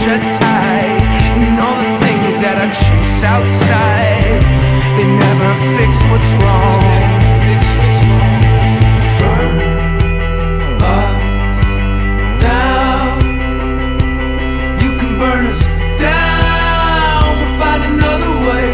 you tight. And all the things that I chase outside, they never fix what's wrong. Burn us down. You can burn us down. We'll find another way.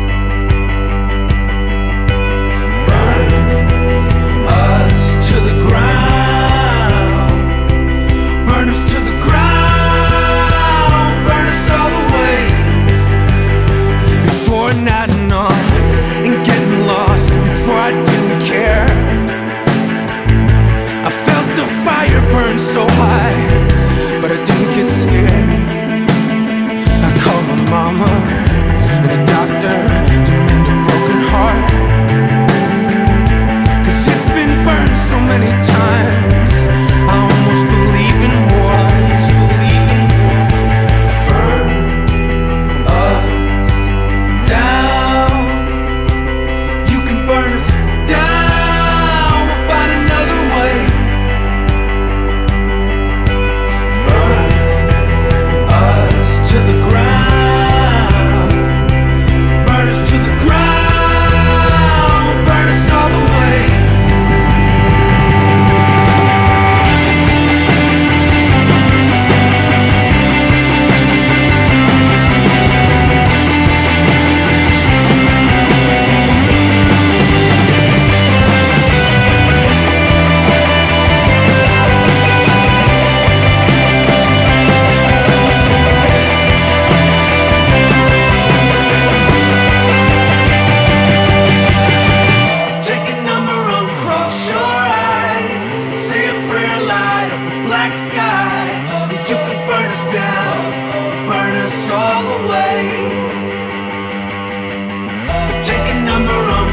Burn us to the ground. Burn us to the ground. Burn us all the way. Before nodding off and getting lost, before I didn't care, I felt the fire burn so high, but I didn't get scared. I called my mama and a doctor to mend a broken heart, 'cause it's been burned so many times, I almost believe in war. Burn us down. You can burn us down. We'll find another way. Burn us to the ground. Burn us to the ground. Burn us all the way. Take a number, uncross your eyes. Say a prayer, light up a black sky. You can burn us down, burn us all the way. Take a number,